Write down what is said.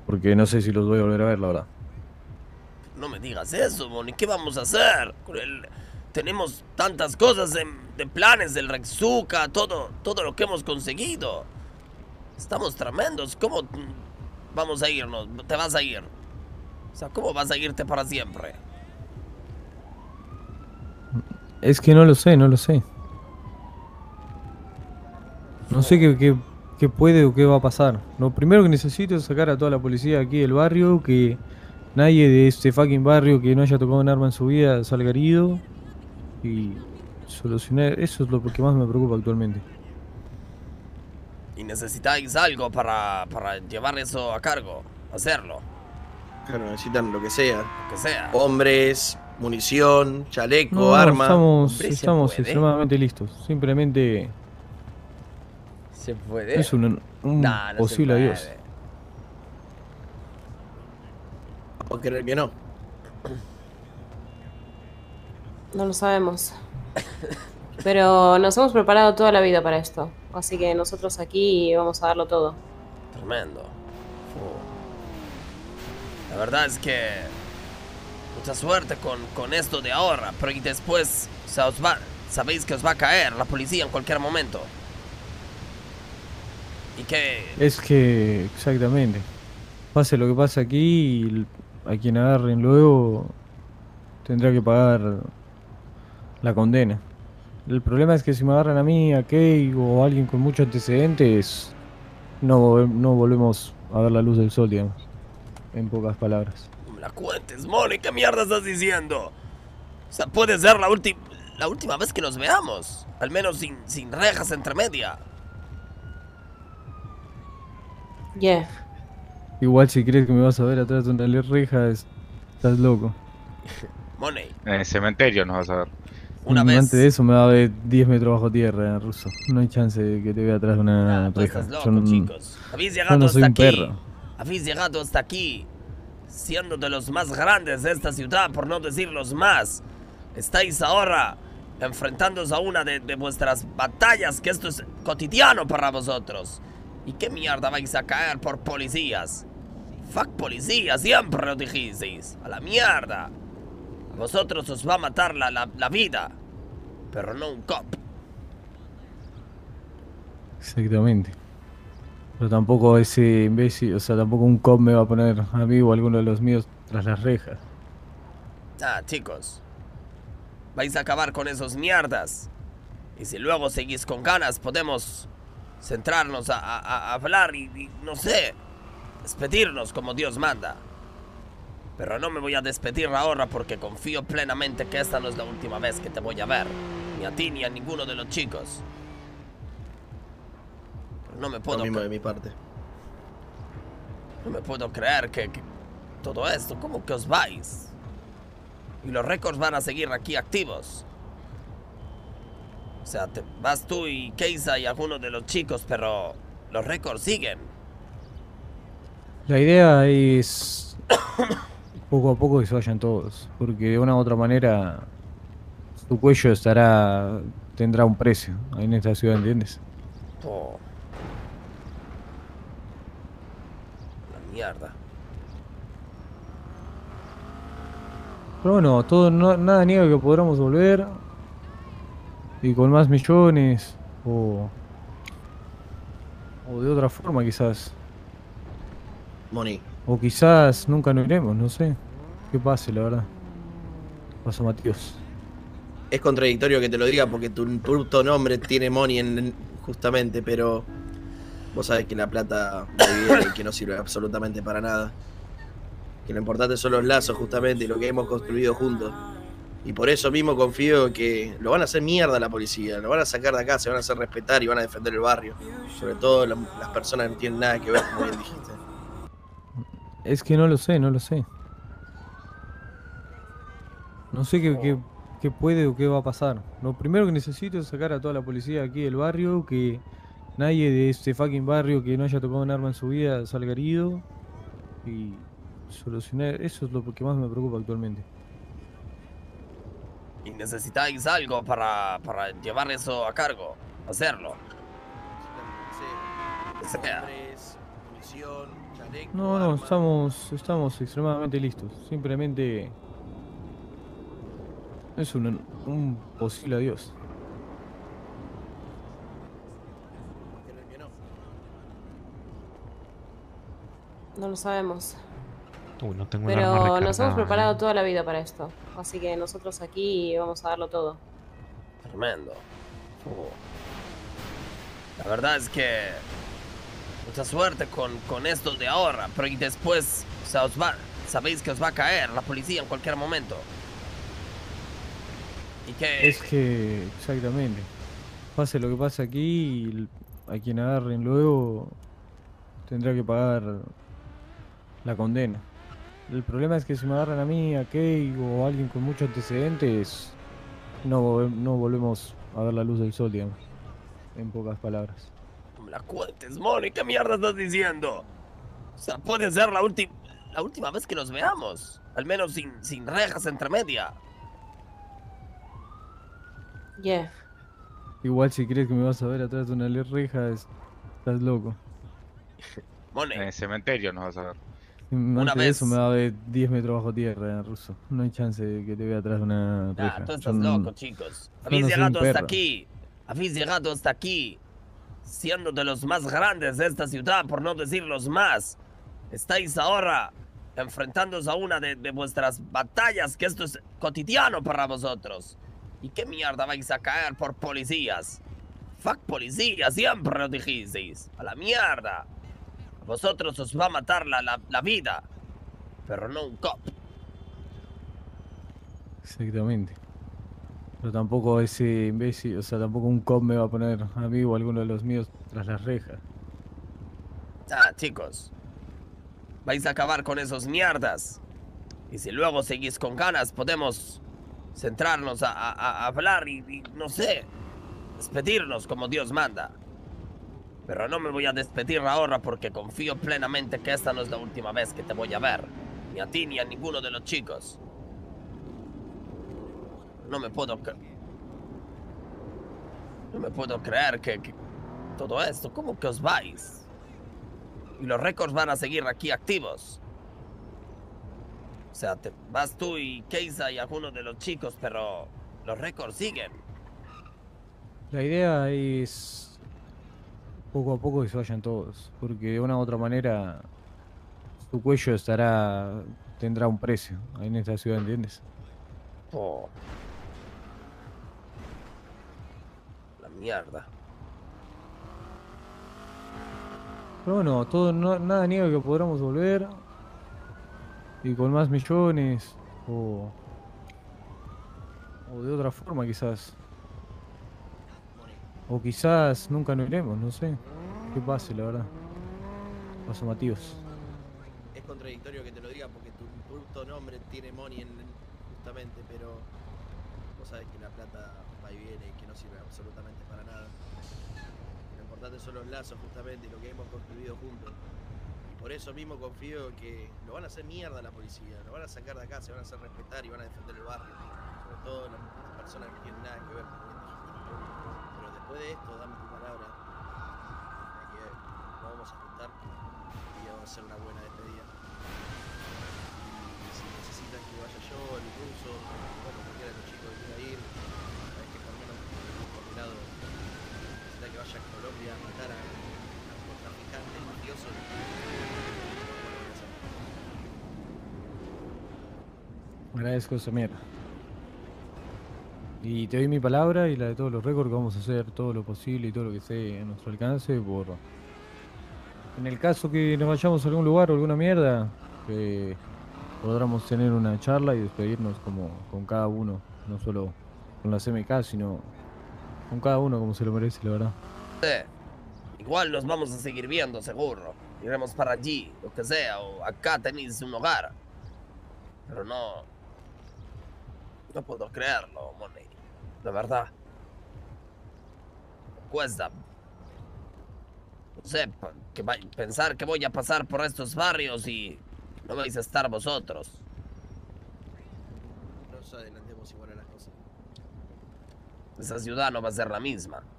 porque no sé si los voy a volver a ver, la verdad. No me digas eso, Moni. ¿Qué vamos a hacer? Tenemos tantas cosas de planes del Rexuca, todo lo que hemos conseguido. Estamos tremendos. ¿Cómo vamos a irnos? ¿Te vas a ir? O sea, ¿cómo vas a irte para siempre? Es que no lo sé, no lo sé. No sé qué puede o qué va a pasar. Lo primero que necesito es sacar a toda la policía aquí del barrio, que nadie de este fucking barrio que no haya tocado un arma en su vida salga herido y solucionar. Eso es lo que más me preocupa actualmente. Y necesitáis algo para llevar eso a cargo, hacerlo, Claro, necesitan lo que sea. lo que sea. Hombres, munición, chaleco, No, arma. Hombre, ¿se estamos puede? extremadamente listos. Simplemente ¿Se puede? es un Nah, no se posible adiós. puede. O creer que no. No lo sabemos. Pero nos hemos preparado toda la vida para esto. Así que nosotros aquí vamos a darlo todo. Tremendo. La verdad es que mucha suerte con esto de ahora, pero y después sabéis que os va a caer la policía en cualquier momento. Y que Es que, exactamente. Pase lo que pase aquí, a quien agarren luego tendrá que pagar la condena. El problema es que si me agarran a mí, a Kay o a alguien con muchos antecedentes, no volvemos a ver la luz del sol, digamos. En pocas palabras. no me la cuentes, Molly, ¿qué mierda estás diciendo? O sea, puede ser la última vez que nos veamos. Al menos sin rejas entre media. Jeff, Igual si crees que me vas a ver atrás de una reja, estás loco. Money, En el cementerio nos vas a ver. una Antes de vez. eso me va a ver 10 metros bajo tierra, ruso. No hay chance de que te vea atrás de una Tú estás reja. loco, chicos. Habéis Yo llegado no soy hasta un aquí. perro. Habéis llegado hasta aquí. Siendo de los más grandes de esta ciudad, por no decir los más. Estáis ahora enfrentándoos a una de vuestras batallas, que esto es cotidiano para vosotros. ¿Y qué mierda vais a caer por policías? Fuck policía, siempre lo dijisteis. A la mierda. A vosotros os va a matar la vida. Pero no un cop. Exactamente. Pero tampoco ese imbécil, o sea, tampoco un cop me va a poner a mí o a alguno de los míos tras las rejas. Ah, chicos. Vais a acabar con esos mierdas. Y si luego seguís con ganas, podemos centrarnos a hablar y, no sé, despedirnos como Dios manda. Pero no me voy a despedir ahora porque confío plenamente que esta no es la última vez que te voy a ver. Ni a ti ni a ninguno de los chicos. Pero no me Lo puedo mismo de mi parte. No me puedo creer que todo esto, ¿cómo que os vais? Y los récords van a seguir aquí activos. O sea, te vas tú y Keisa y algunos de los chicos, pero los récords siguen. La idea es poco a poco que se vayan todos, porque de una u otra manera su cuello tendrá un precio ahí en esta ciudad, ¿entiendes? Oh. La mierda. Pero bueno, nada niega que podamos volver y con más millones o de otra forma quizás. Moni. O quizás nunca nos iremos, no sé. ¿Qué pase, la verdad? Pasa Matías. Es contradictorio que te lo diga porque tu puto nombre tiene Moni justamente, pero vos sabés que la plata viene y que no sirve absolutamente para nada. Que lo importante son los lazos justamente y lo que hemos construido juntos. Y por eso mismo confío que lo van a hacer mierda la policía, lo van a sacar de acá, se van a hacer respetar y van a defender el barrio. Sobre todo las personas que no tienen nada que ver, como bien dijiste. Es que no lo sé, no lo sé. No sé qué puede o qué va a pasar. Lo primero que necesito es sacar a toda la policía aquí del barrio, que nadie de este fucking barrio que no haya tocado un arma en su vida salga herido y solucionar. Eso es lo que más me preocupa actualmente. Y necesitáis algo para llevar eso a cargo. Hacerlo. Sí. Que sea. Hombres, protección, chaleco, No, no, arma. estamos extremadamente listos. Simplemente es un posible adiós. ¿Por qué en el mío no? No lo sabemos. Uy, no tengo un arma Pero recargada. nos hemos preparado toda la vida para esto. Así que nosotros aquí vamos a darlo todo. Tremendo. La verdad es que mucha suerte con esto de ahora, pero y después, o sea, sabéis que os va a caer la policía en cualquier momento. Y que Es que, exactamente. Pase lo que pase aquí, a quien agarren luego tendrá que pagar la condena. El problema es que si me agarran a mí, a Kay o a alguien con muchos antecedentes, no volvemos a ver la luz del sol, digamos. En pocas palabras. no me la cuentes, Moni, ¿qué mierda estás diciendo? O sea, puede ser la última vez que nos veamos. Al menos sin rejas entre media. Jeff, Igual si crees que me vas a ver atrás de una reja, estás loco. Moni, En el cementerio nos vas a ver. Antes de eso vez- me va a ver 10 metros bajo tierra, ruso. No hay chance de que te vea atrás de una reja. tú Yo estás no- loco, chicos. yo Habéis no soy un llegado hasta perro. aquí. Habéis llegado hasta aquí. Siendo de los más grandes de esta ciudad, por no decir los más. Estáis ahora enfrentándoos a una de vuestras batallas, que esto es cotidiano para vosotros. ¿Y qué mierda vais a caer por policías? Fuck policías, siempre lo dijisteis. A la mierda. A vosotros os va a matar la vida. Pero no un cop. Exactamente. Pero tampoco ese imbécil, o sea, tampoco un cop me va a poner a mí o a alguno de los míos tras las rejas. Chicos. Vais a acabar con esos mierdas. Y si luego seguís con ganas, podemos centrarnos a hablar y, no sé, despedirnos como Dios manda. Pero no me voy a despedir ahora porque confío plenamente que esta no es la última vez que te voy a ver. Ni a ti ni a ninguno de los chicos. No me puedo creer que todo esto, ¿cómo que os vais? Y los récords van a seguir aquí activos. O sea, te vas tú y Keisa y alguno de los chicos, pero los récords siguen. La idea es poco a poco que se vayan todos, porque de una u otra manera su cuello tendrá un precio ahí en esta ciudad, ¿entiendes? Oh. La mierda. Pero bueno, nada niega que podamos volver y con más millones o de otra forma quizás. O quizás nunca no iremos, no sé. ¿Qué pase, la verdad? Paso Matías. Es contradictorio que te lo diga porque tu puto nombre tiene money justamente, pero vos sabés que la plata va y viene y que no sirve absolutamente para nada. Lo importante son los lazos justamente y lo que hemos construido juntos. Y por eso mismo confío que lo van a hacer mierda la policía, lo van a sacar de acá, se van a hacer respetar y van a defender el barrio. Sobre todo las personas que tienen nada que ver con esto. Pero después de esto, dame tu palabra de que nos vamos a juntar y vamos a hacer una buena despedida. Y si necesitan que vaya yo, el ruso, bueno, cualquiera de los chicos que quiera ir, sabés que por lo menos el coordinado necesita que vaya a Colombia a matar a narcotraficantes, mafiosos. Agradezco esa mierda. Y te doy mi palabra y la de todos los récords que vamos a hacer todo lo posible y todo lo que esté a nuestro alcance en el caso que nos vayamos a algún lugar o alguna mierda, que podamos tener una charla y despedirnos como con cada uno, no solo con la CMK, sino con cada uno como se lo merece, la verdad. Igual nos vamos a seguir viendo, seguro. Iremos para allí, lo que sea, o acá tenéis un hogar. Pero no puedo creerlo, Money. De verdad. Cuesta. No sé, pensar que voy a pasar por estos barrios y no vais a estar vosotros. No nos adelantemos igual a las cosas. Esa ciudad no va a ser la misma.